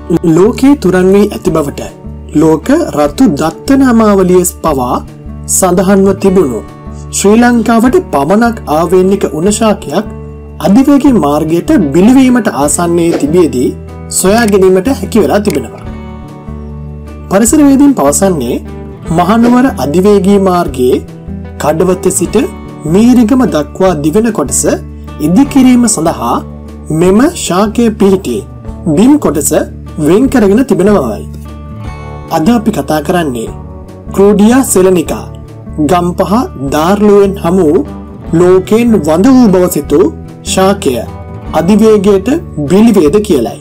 ලෝකයේ තුරන් වී ඇති බවට ලෝක රතු දත්ත නාමාවලිය පවා සඳහන්ව තිබුණු ශ්‍රී ලංකාවට පමණක් ආවේනික වුණ ශාකයක් අධිවේගී මාර්ගයට බිලිවීමට ආසන්නයේ තිබියදී සොයා ගැනීමට හැකි වෙලා තිබෙනවා. පරිසරවේදීන් පවසන්නේ මහනුවර අධිවේගී මාර්ගයේ කඩවත සිට මීරිගම දක්වා දිවෙන කොටස ඉදිකිරීම සඳහා මෙම ශාකය පිහිටි බිම් කොටස වෙන් කරගෙන තිබෙන බවයි. අද අපි කතා කරන්නේ ක්‍රෝඩියා සෙලනිකා ගම්පහ දාර්ලුවෙන් හමු ලෝකයෙන් වඳ වූ බව සිතූ ශාකය අධිවේගයට බිලිවේද කියලයි.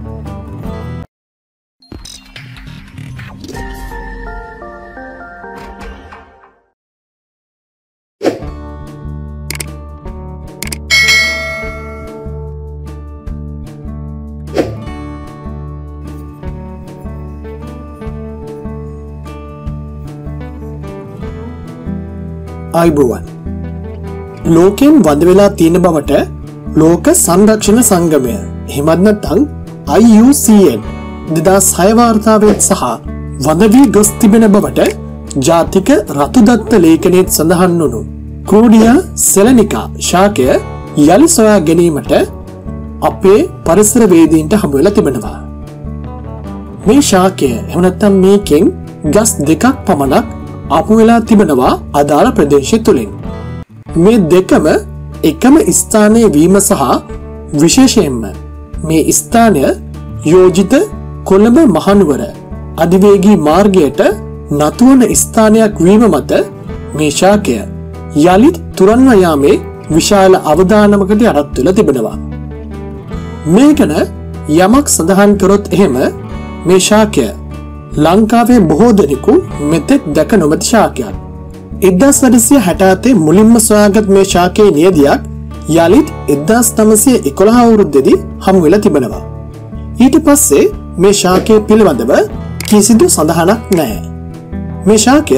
අයිබුවන් ලෝකයෙන් වඳ වෙලා තියෙන බවට ලෝක සංරක්ෂණ සංගමය එහෙමත් නැත්නම් IUCN 2006 වාර්තාවෙත් සහ වඳ වී ගොස් තිබෙන බවට ජාතික රතුදත්ත ලේඛනයේත් සඳහන් වුණු ක්‍රෝඩියා සෙලනිකා ශාකය යලි සොයා ගැනීමට අපේ පරිසරවේදීන්ට හමු වෙලා තිබෙනවා. මේ ශාකය එහෙම නැත්නම් මේකෙන් ගස් දෙකක් පමණක් අපු වෙලා තිබෙනවා අදාළ ප්‍රදේශය තුළින්. මේ දෙකම එකම ස්ථානයේ වීම සහ විශේෂයෙන්ම මේ ස්ථානය යෝජිත කොළඹ මහනුවර අධිවේගී මාර්ගයට නතුවන ස්ථානයක් වීම මත මේ ශාකය යළිත් තුරන්ව යාමේ විශාල අවදානමකට යටත් වෙලා තිබෙනවා. මේ ගැන යමක් සඳහන් කරොත් එහෙම මේ ශාකය ලංකාවේ බොහෝ දෙනෙකු මෙතෙක් දැක නොමැති ශාකයක්. 1967 මුලින්ම සොයාගත් මේ ශාකයේ නියදියක් යළිත් 1911 අවුරුද්දේදී හමු වෙලා තිබෙනවා. ඊට පස්සේ මේ ශාකය පිළිබඳව කිසිදු සඳහනක් නැහැ. මේ ශාකය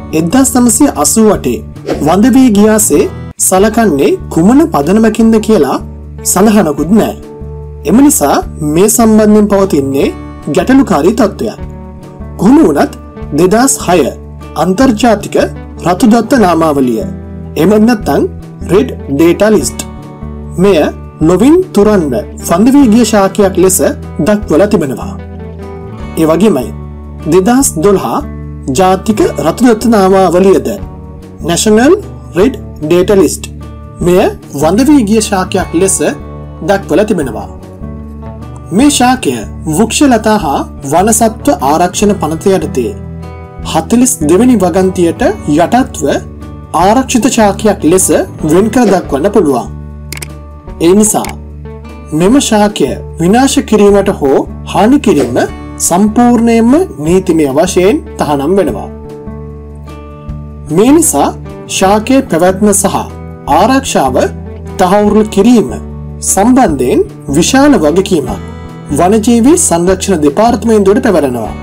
1988 වඳ වී ගියාසේ සලකන්නේ කුමන පදනමකින්ද කියලා සඳහනකුත් නැහැ. එම නිසා මේ සම්බන්ධයෙන් පවතින්නේ ගැටලුකාරී තත්ත්වයක්. කොහොම වුණත් 2006 අන්තර්ජාතික රතුදත්ත නාමාවලිය එහෙම නැත්නම් රෙඩ් ඩේටා ලිස්ට් මෙය නොවින් තුරන්ව වඳ වී ගිය ශාකයක් ලෙස දක්වලා තිබෙනවා. ඒ වගේමයි 2012 ජාතික රතුදත්ත නාමාවලියද National Red Data List මෙය වඳ වී ගිය ශාකයක් ලෙස දක්වලා තිබෙනවා. මේ ශාකය වෘක්ෂලතා හා වනසත්ව ආරක්ෂණ පනත යටතේ 42 වෙනි වගන්තියට යටත්ව ආරක්ෂිත ශාකයක් ලෙස වෙන්කර දක්වන්න පුළුවන්. ඒ නිසා මෙම ශාකය විනාශ කිරීමට හෝ හානි කිරීම සම්පූර්ණයෙන්ම නීතිමය වශයෙන් තහනම් වෙනවා. මේ නිසා ශාකයේ පැවැත්ම සහ ආරක්ෂාව තහවුරු කිරීම සම්බන්ධයෙන් විශාල වගකීමක් වනජීවී සංරක්ෂණ දෙපාර්තමේන්තුවට පැවරෙනවා.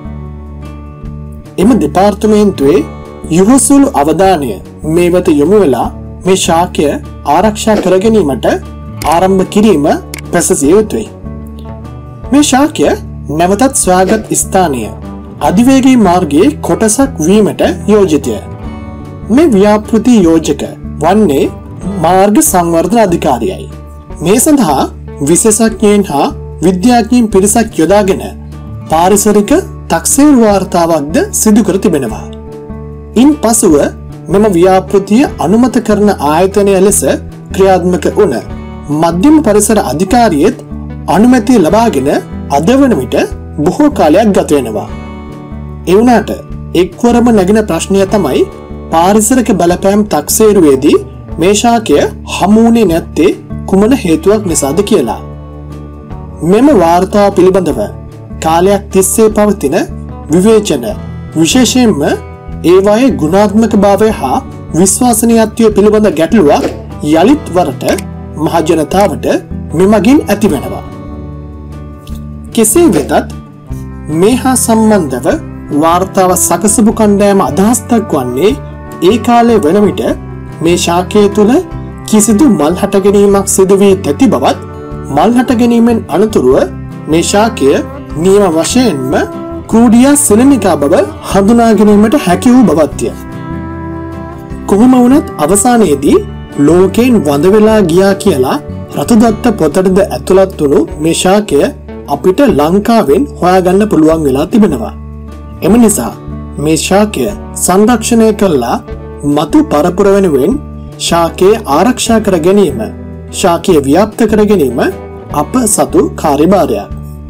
එම දෙපාර්තමේන්තුවේ යොහුසුළු අවධානය මේ වෙත යොමු වෙලා මේ ශාකය ආරක්ෂා කර ගැනීමට ආරම්භ කිරීම පැසසිය යුතුයි. මේ ශාකය නැවතත් සොයාගත් ස්ථානය අධිවේගී මාර්ගයේ කොටසක් වීමට යෝජිතය. මේ ව්‍යාපෘති යෝජක වන්නේ මාර්ග සංවර්ධන අධිකාරියයි. මේ සඳහා විශේෂඥයින් හා විද්‍යාඥයින් පිරිසක් යොදාගෙන පාරිසරික තක්සේරු වාර්තාවක්ද සිදු කර තිබෙනවා. ඉන් පසුව මෙම ව්‍යාපෘතිය අනුමත කරන ආයතනය ලෙස ක්‍රියාත්මක වුණ මධ්‍යම පරිසර අධිකාරියෙත් අනුමැතිය ලබාගෙන අද වන විට බොහෝ කාලයක් ගත වෙනවා. ඒ වුණාට එක්වරම නැගෙන ප්‍රශ්නය තමයි පාරිසරික බලපෑම් තක්සේරුවේදී මේ ශාකය හමුුනේ නැත්තේ කුමන හේතුවක් නිසාද කියලා. මෙම වාර්තාව පිළිබඳව කාලයක් තිස්සේ පවතින විවේචන විශේෂයෙන්ම ඒවායේ ගුණාත්මක භාවය හා විශ්වාසනීයත්වය පිළිබඳ ගැටලුවක් යලිත් වරට මහජනතාවට මෙමගින් ඇතිවෙනවා. කෙසේ වෙතත් මේ හා සම්බන්ධව වාර්තාව සකසපු කණ්ඩායම අදහස් දක්වන්නේ ඒ කාලේ වන විට මේ ශාකය තුළ කිසිදු මල් හට ගැනීමක් සිදු වී නැති බවත් මල් හට ගැනීමෙන් අනතුරුව මේ ශාකය නියම වශයෙන්ම කූඩියා සිනමිකා බව හඳුනා ගැනීමට හැකි වූ බවත්ය. කොහොම වුණත් අවසානයේදී ලෝකයෙන් වඳ වෙලා ගියා කියලා රතුදත්ත පොතටද ඇතුළත් වුණු මේ ශාකය අපිට ලංකාවෙන් හොයාගන්න පුළුවන් වෙලා තිබෙනවා. එම නිසා මේ ශාකය සංරක්ෂණය කළා මතු පරපුර වෙනුවෙන් ශාකය ආරක්ෂා කර ගැනීම, ශාකය ව්‍යාප්ත කර ගැනීම අප සතු කාර්යභාරයක්.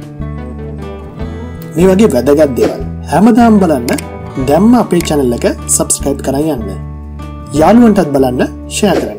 මේ වගේ වැදගත් දේවල් හැමදාම බලන්න දැම්ම අපේ channel එක subscribe කරන් යන්න. යාළුවන්ටත් බලන්න share කරන්න.